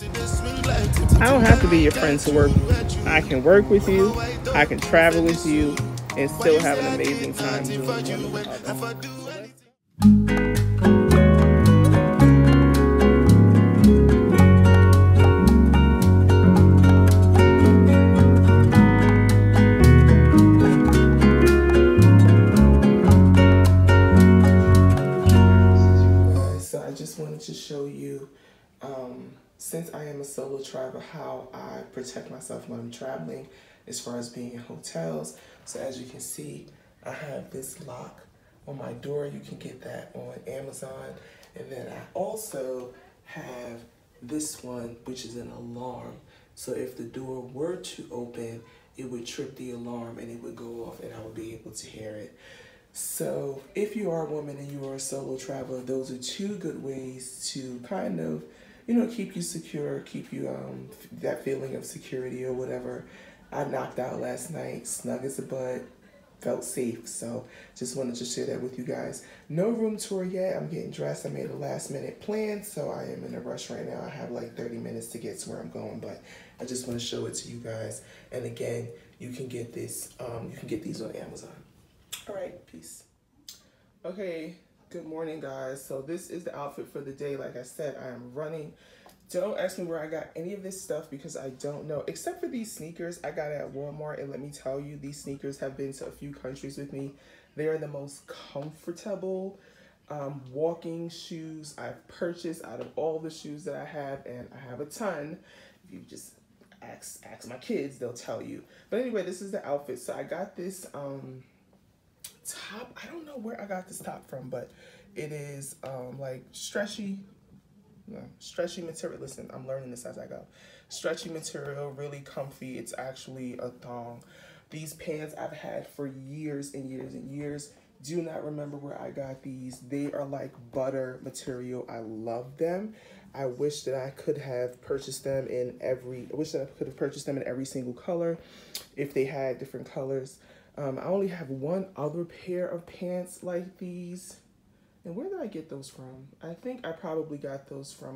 I don't have to be your friend to work with you. I can work with you, I can travel with you, and still have an amazing time doing wonderful other. So I just wanted to show you, since I am a solo traveler, how I protect myself when I'm traveling as far as being in hotels. So as you can see, I have this lock on my door. You can get that on Amazon. And then I also have this one, which is an alarm. So if the door were to open, it would trip the alarm and it would go off and I would be able to hear it. So if you are a woman and you are a solo traveler, those are two good ways to kind of, you know, keep you secure, keep you that feeling of security or whatever. I knocked out last night, snug as a bud, felt safe. So just wanted to share that with you guys. No room tour yet. I'm getting dressed. I made a last minute plan, so I am in a rush right now. I have like 30 minutes to get to where I'm going, but I just want to show it to you guys. And again, you can get this, you can get these on Amazon. All right, peace. Okay, good morning, guys. So this is the outfit for the day. Like I said, I am running. Don't ask me where I got any of this stuff because I don't know, except for these sneakers I got at Walmart. And let me tell you, these sneakers have been to a few countries with me. They are the most comfortable walking shoes I've purchased out of all the shoes that I have, and I have a ton. If you just ask my kids, they'll tell you. But anyway, this is the outfit. So I got this top. I don't know where I got this top from, but it is like stretchy material. Listen, I'm learning this as I go. Stretchy material, really comfy. It's actually a thong. These pants I've had for years and years and years. Do not remember where I got these. They are like butter material. I love them. I wish that I could have purchased them in every single color if they had different colors. I only have one other pair of pants like these. And where did I get those from? I think I probably got those from,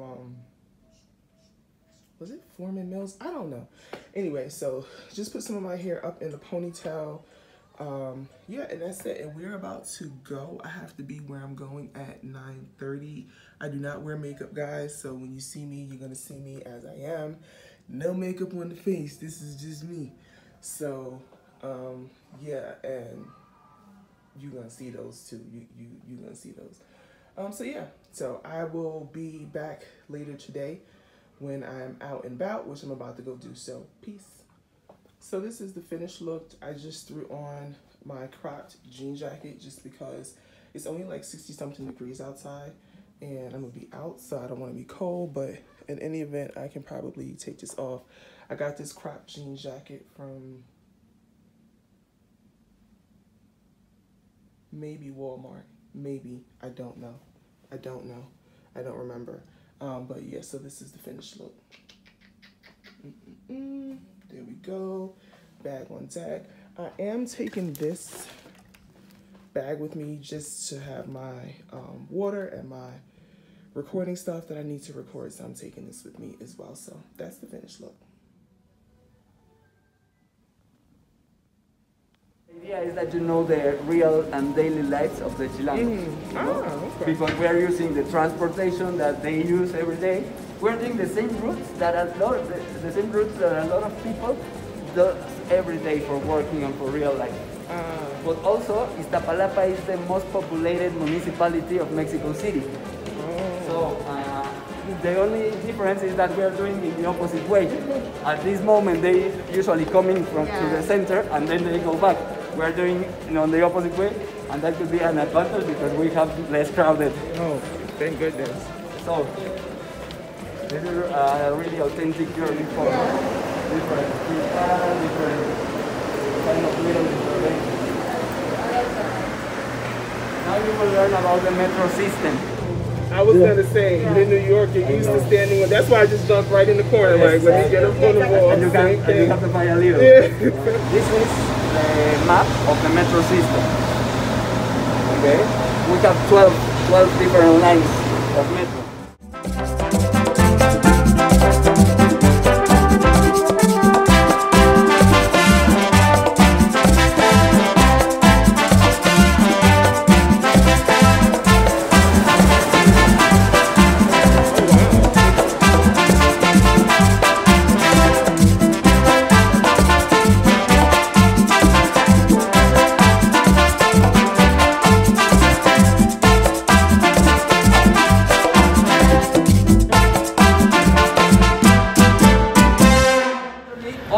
was it Foreman Mills? I don't know. Anyway, so just put some of my hair up in the ponytail. Yeah, and that's it. And we're about to go. I have to be where I'm going at 9:30. I do not wear makeup, guys. So when you see me, you're going to see me as I am. No makeup on the face. This is just me. So, yeah, and you're gonna see those too. You're gonna see those. So yeah, so I will be back later today when I'm out and about, which I'm about to go do. So peace. So this is the finished look. I just threw on my cropped jean jacket just because it's only like 60-something degrees outside and I'm gonna be out, so I don't want to be cold, but in any event I can probably take this off. I got this cropped jean jacket from maybe Walmart, maybe, I don't know. I don't remember. But yeah, so this is the finished look. There we go, bag on deck. I am taking this bag with me just to have my water and my recording stuff that I need to record, so I'm taking this with me as well. So that's the finished look. The idea is that you know the real and daily lives of the Chileans. Okay. Because we are using the transportation that they use every day. We're doing the same routes that a lot of people do every day for working and for real life. But also, Ixtapalapa is the most populated municipality of Mexico City. So the only difference is that we are doing it the opposite way. At this moment, they usually come in to the center and then they go back. We are doing it on the opposite way, and that could be an advantage because we have less crowded. Oh, thank goodness. So this is a really authentic journey for different people, different kind of little information. Now you will learn about the metro system. I was gonna say, in New York, you're used to standing with. That's why I just jumped right in the corner, like let me get up on the wall. And you have to buy a little. Yeah. This is the map of the metro system. Okay, we have 12 different lines of metro.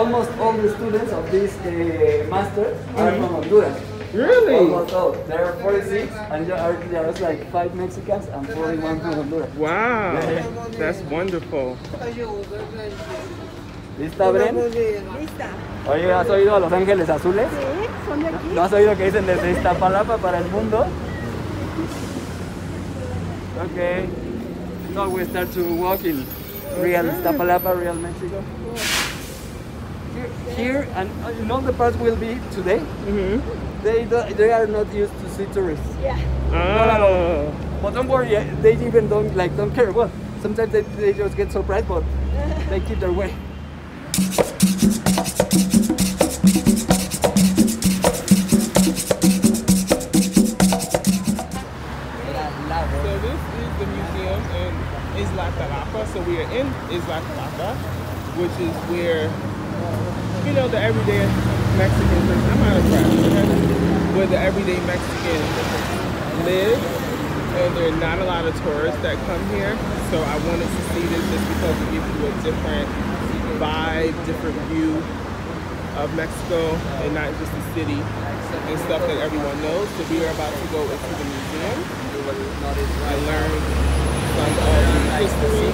almost all the students of this master are from Honduras. Really? Almost all. There are 46, and there's like 5 Mexicans and 41 from Honduras. Wow, that's wonderful. ¿Lista, Bren? Lista. Oye, ¿has oído a Los Ángeles Azules? Sí, son de aquí. ¿No has oído que dicen desde Ixtapalapa para el mundo? Okay. So we start to walk in real Ixtapalapa, real Mexico. Here and in all the parts will be today. They are not used to see tourists. Yeah. Not at all. But don't worry, they even don't care. Well, sometimes they just get surprised, but they keep their way. So this is the museum in Ixtapalapa. So we are in Ixtapalapa, which is where, you know, the everyday Mexican person, I'm out of practice, where the everyday Mexican live, and there are not a lot of tourists that come here. So I wanted to see this just because it gives you a different vibe, different view of Mexico, and not just the city and stuff that everyone knows. So we are about to go into the museum and learn some of the history.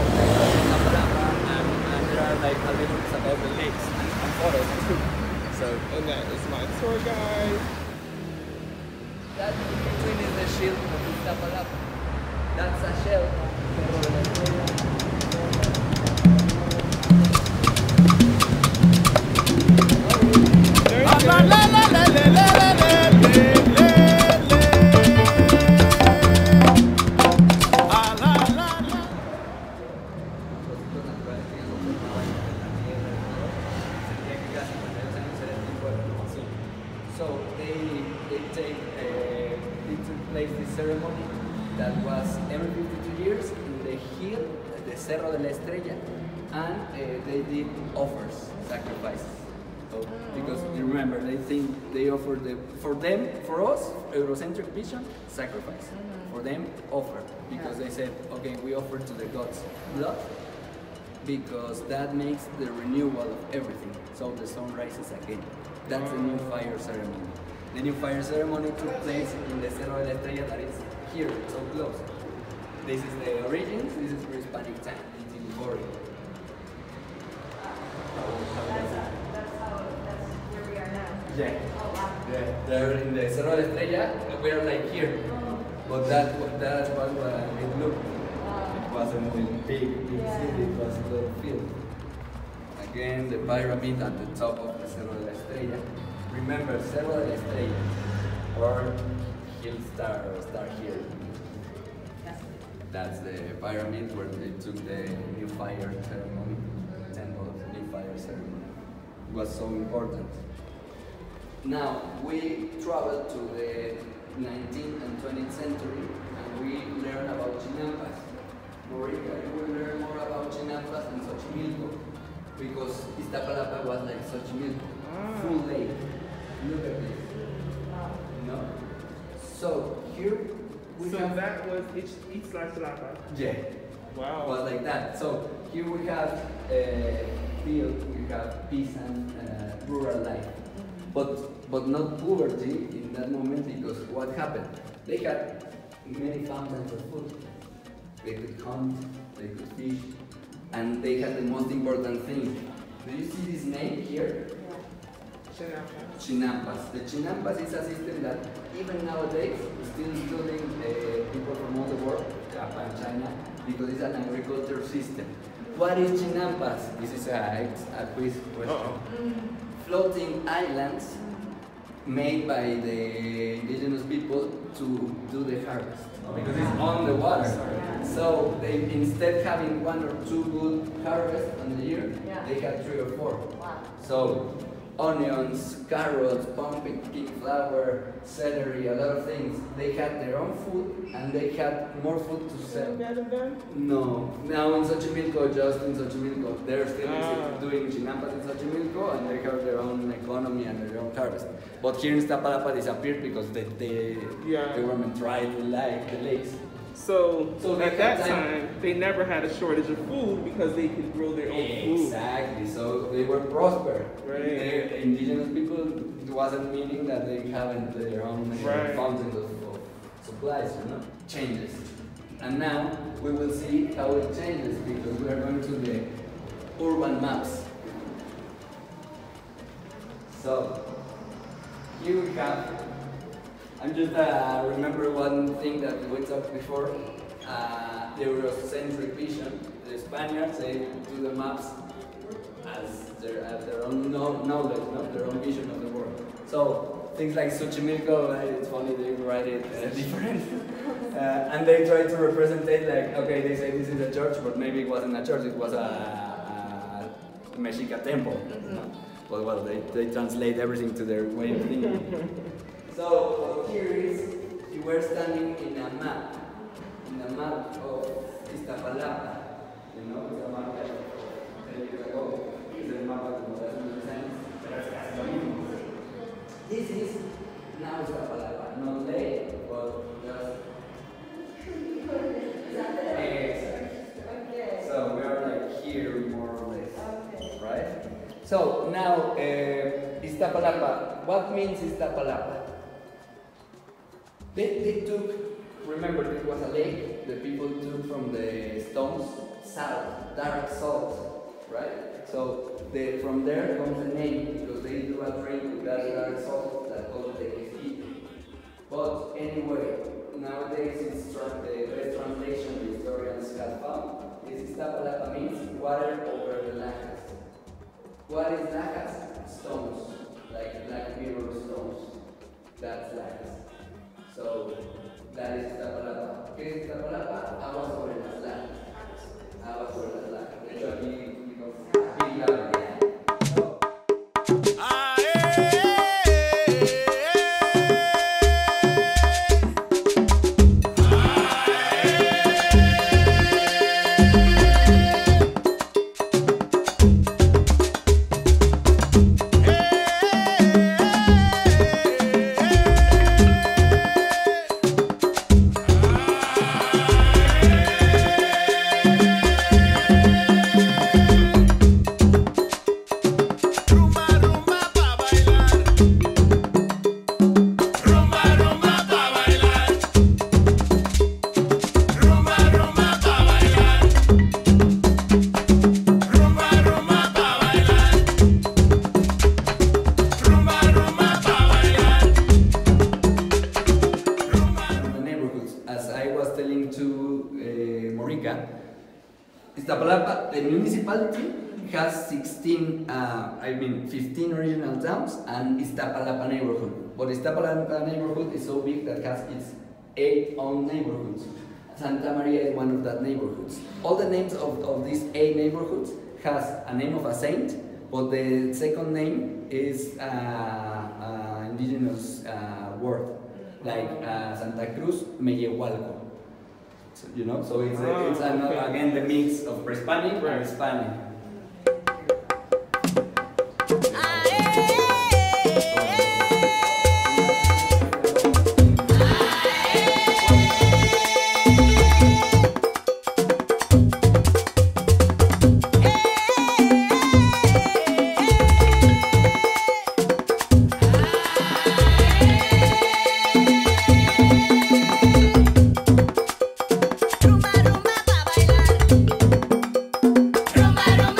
And there are like a little bit about the lakes and photos too. So, And that is my tour guide. that in between is the shield of Ixtapalapa. That's a shell. So they take it took place this ceremony that was every 52 years in the hill, the Cerro de la Estrella, and they did offers, sacrifices. So, because you remember, they think they offer for us, Eurocentric vision, sacrifice. For them, offer, because they said, okay, we offer to the gods blood, because that makes the renewal of everything. So the sun rises again. That's the new fire ceremony. The new fire ceremony took place in the Cerro de la Estrella that is here, so close. This is the origin, this is pre-Hispanic time, 1840. That's where we are now. Yeah. Yeah. They're in the Cerro de la Estrella, we are like here. But that's what it looked. It wasn't a big city, it was a little field. Again, the pyramid at the top of the Cerro de la Estrella. Remember, Cerro de la Estrella, or hill star, or star here. That's the pyramid where they took the new fire ceremony, temple of the new fire ceremony. It was so important. Now, we traveled to the 19th and 20th century, and we learned about chinampas. Moreover, we learn more about chinampas and Xochimilco, because Iztapalapa was like Xochimilco, full lake. Look at this. No? So here we have. That was Ixtapalapa. Yeah. Wow. It was like that. So here we have field, we have peace and rural life, but not poverty in that moment, because what happened? They had many fountains of food. They could hunt, they could fish, and they had the most important thing. Do you see this name here? Chinampas. The chinampas is a system that even nowadays is still including people from all the world, Japan, China, because it's an agriculture system. What is chinampas? This is a quiz question. Floating islands made by the indigenous people to do the harvest, because it's on the water. So they, instead having 1 or 2 good harvests on the year, they had 3 or 4. So onions, carrots, pumpkin flower, celery, a lot of things. They had their own food, and they had more food to sell. No, now in Xochimilco, just in Xochimilco, they're still doing chinampas in Xochimilco, and they have their own economy and their own harvest. But here in Iztapalapa disappeared because the government tried to like the lakes. So at that time, time, they never had a shortage of food because they could grow their own food. exactly. So they were prosper. Right. The indigenous people, it wasn't meaning that they haven't their own Right. fountains of supplies, changes. And now we will see how it changes because we are going to the urban maps. So here we have. I'm just remember one thing that we talked before. The Eurocentric vision. The Spaniards, they do the maps as their own knowledge, their own vision of the world. So things like Xochimilco, it's funny they write it different, and they try to represent it like, okay, they say this is a church, but maybe it wasn't a church, it was a Mexica temple. But well, they translate everything to their way of thinking. So here is, you were standing in a map of Ixtapalapa. It's a map that 10 years ago. It's a map that doesn't make sense. This is now Ixtapalapa, not late, but just. So we are like here more or less, right? So now Ixtapalapa. What means Ixtapalapa? They took, remember it was a lake, the people took from the stones salt, dark salt, right? So from there comes the name, because they do a drink with that dark salt that called the Ixtapalapa. But anyway, nowadays it's the best translation the historians have found is Ixtapalapa means water over the lajas. What is lajas? Stones, like black mirror stones. That's lajas. So that is Ixtapalapa. ¿Qué es Ixtapalapa? Agua sobre las lajas. Agua sobre las lajas. De hecho aquí digo, big lava. Ixtapalapa, the municipality has 15 regional towns and Ixtapalapa neighborhood. But Ixtapalapa neighborhood is so big that has its 8 own neighborhoods. Santa Maria is one of that neighborhoods. All the names of these 8 neighborhoods has a name of a saint, but the second name is indigenous word, like Santa Cruz Meyehualco. So, so it's again the mix of Pre-Hispanic and Hispanic. Rumba, rumba, pa' bailar.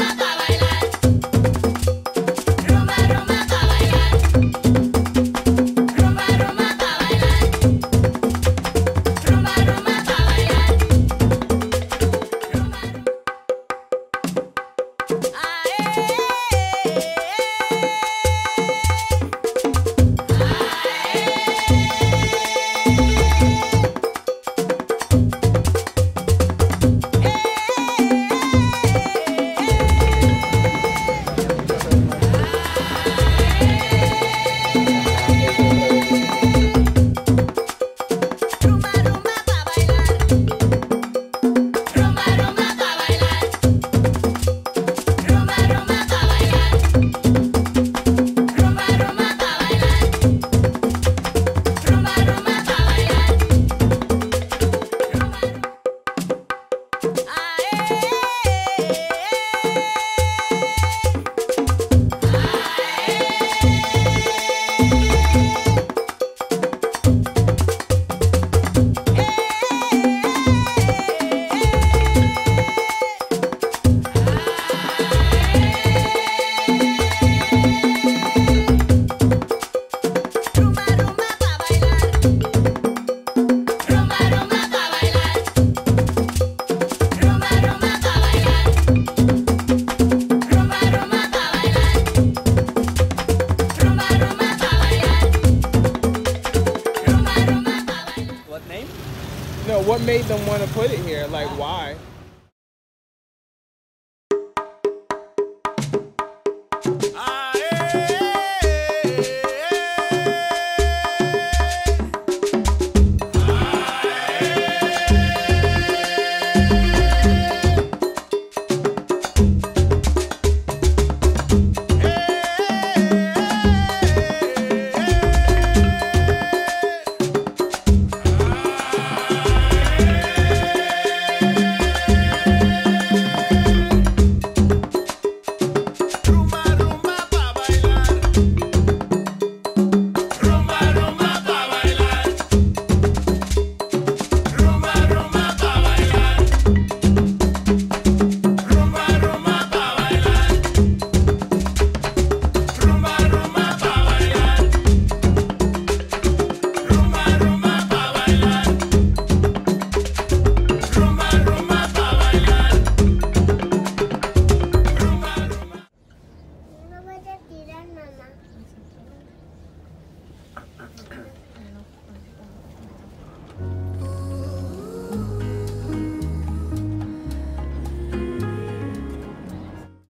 made them want to put it here? Like, why?